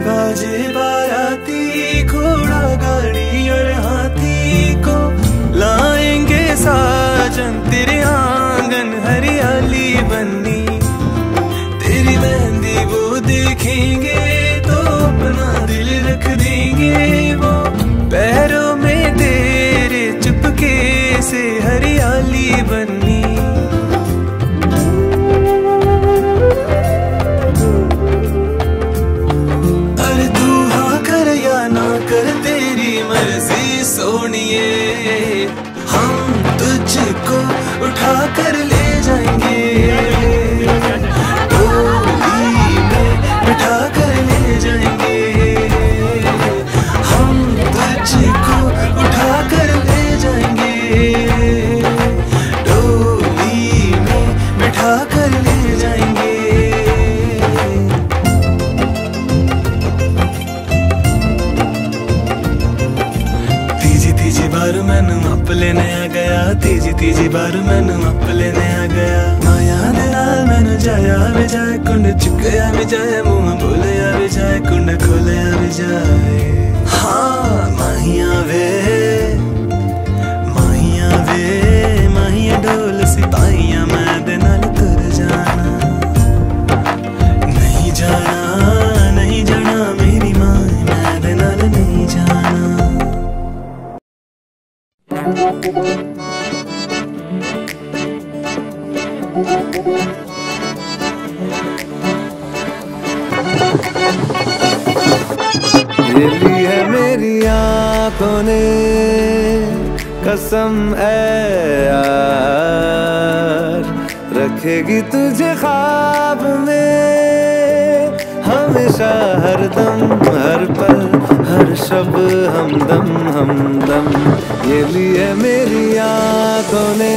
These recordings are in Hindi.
बाजे बाराती, घोड़ा गाड़ी और हाथी को लाएंगे साजन तेरे आंगन हरियाली बन्नी। तेरी मेहंदी वो देखेंगे तो अपना दिल रख देंगे वो, पैरों में तेरे चुपके से हरियाली बन्नी। अरे तू हाँ कर या ना कर तेरी मर्जी सोनिए, हम तुझको उठा कर ले जाएंगे, डोली में बिठा कर ले जाएंगे, हम तुझको उठा कर ले जाएंगे, डोली में बिठा कर ले जाएंगे। तीजी बार मैनू अप लेने आ गया, तीजी बार मैनू अप लेने आ गया। माया दे नाल मैनू जाया भी जाए, कुंड चुकया भी जाए, मुंह बोलिया भी जाए, कुंड खोलिया भी जाए। हाँ माहिया वे माहिया डोल सिपाहिया मैं दे नाल तुर जाना। नहीं जाना मेरी माँ, मैं दे नाल नहीं जाना। ये ली है मेरी आँखों ने कसम है यार, रखेगी तुझे ख्वाब में हमेशा, हर दम हर पल हर शब हमदम। ये ली है मेरी आँखों ने।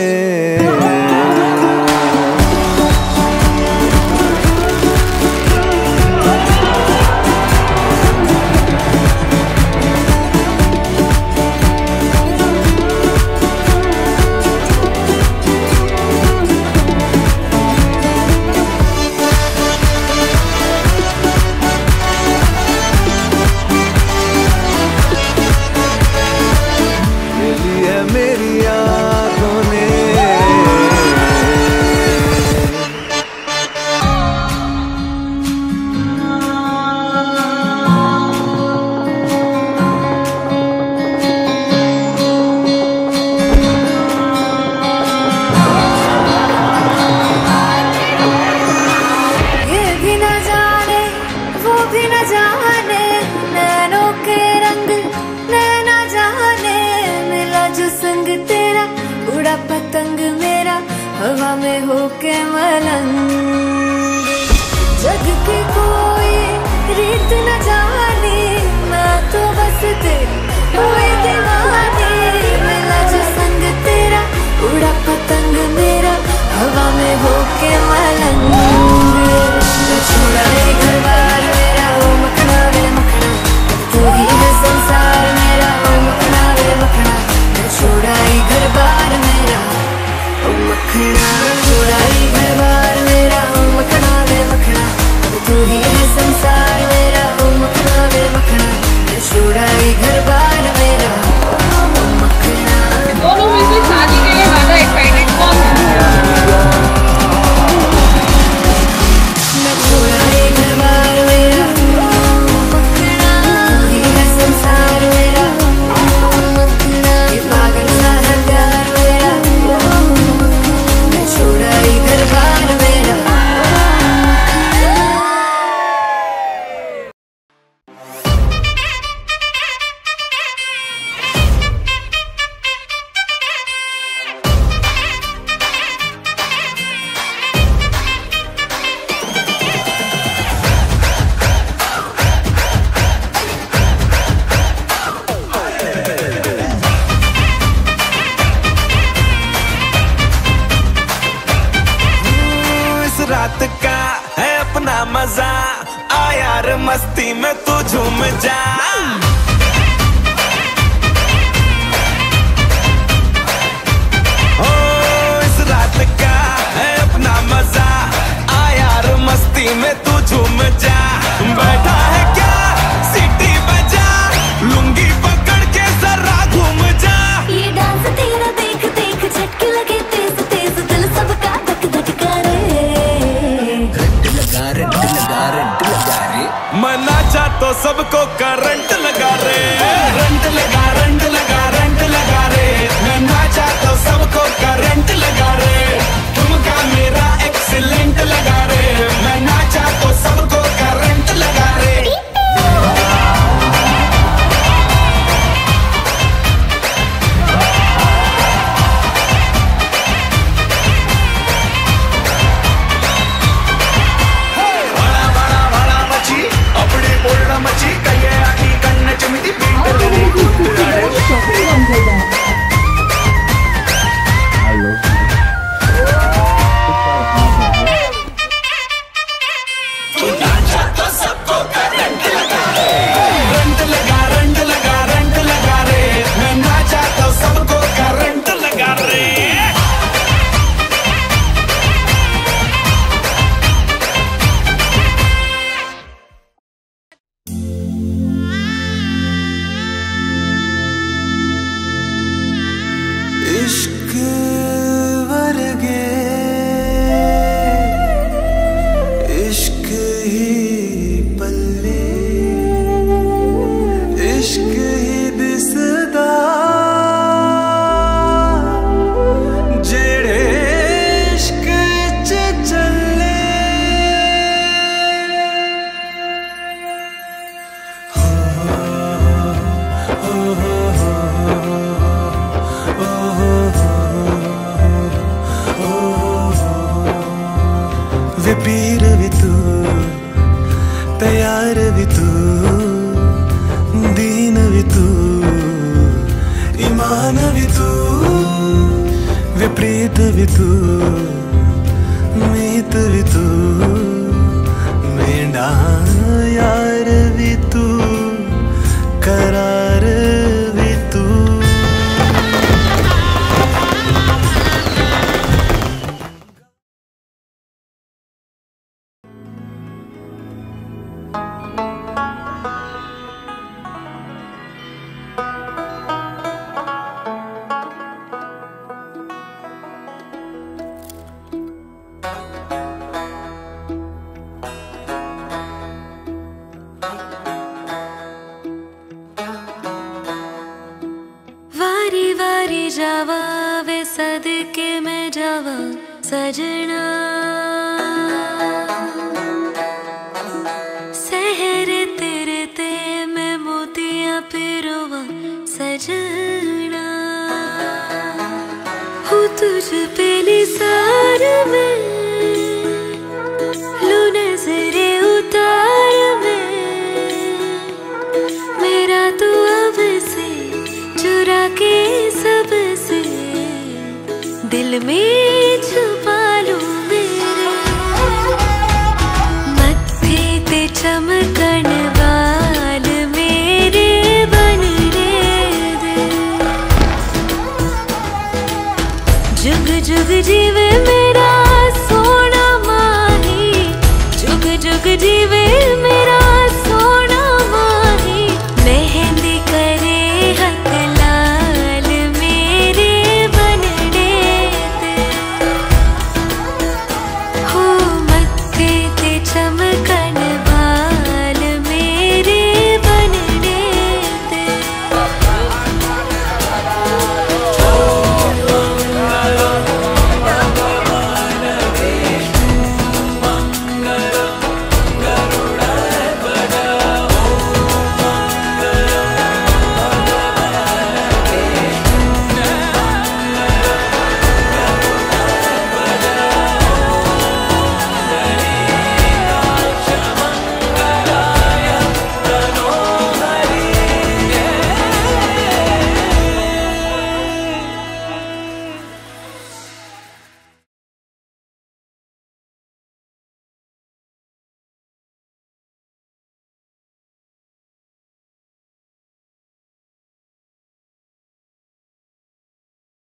पतंग मेरा हवा में होके मलंग, जग की कोई रीत न जाने, मैं तो बस तेरी हुई दीवानी। मिला जो संग तेरा उड़ा पतंग मेरा हवा में होके मलंग। छोड़ा है घर बार मेरा ओ मखना वे मखना, तू ही है संसार मेरा ओ मखना वे मखना। छोड़ा ही घर बार मेरा ओ मखना, छोड़ा ही घर बार मेरा ओ मखना वे मखना, तू ही है संसार मेरा ओ मखना वे मखना। छोड़ा ही घर बार मेरा ओ मखना। दोनों में से शादी के लिए ज्यादा एक्साइटेड कौन है? छोड़ा ही घर बार मेरा ओ मखना, तू ही है संसार मेरा ओ मखना। ये पागल सा है प्यार मेरा ओ मखना, छोड़ा ही घर बार मेरा। रात का है अपना मजा, आ यार मस्ती में तू झूम जा। ओ इस रात का है अपना मजा, आ यार मस्ती में तू झूम जा। बैठा है सबको करंट लगा रे, रंट लगा रंट लगा रंट लगा रे, मैं नाचा तो सबको करंट लगा रे, तुमका मेरा एक्सीलेंट लगा रे, मैं नाचा तो सबको करंट लगा रे। अपनी पूर्ण मची कहिए आखी कन्न चमती नाचा तो सबको करंट लगा रे, रंट लगा रंट लगा रंट लगा रे, मैं नाचा तो सबको करंट लगा रे। इश्क वर्गे इश्क ही पल्ले, इश्क ही दिसदा जेड़े इश्क च चले, वे पीर भी तू तैयार भी तू, दीन भी तू ईमान भी तू, वे प्रीत भी तू मीत भी तू, मेरा यार भी तू करार भी तू। वारी वारी जावा वे सदके में जावा सजना, सहरे तेरे ते मैं मोतियां पिरोवा सजना, हूँ तुझ पे निसार में लू नजरे उतार में, मेरा तू अब से चुरा के सबसे दिल में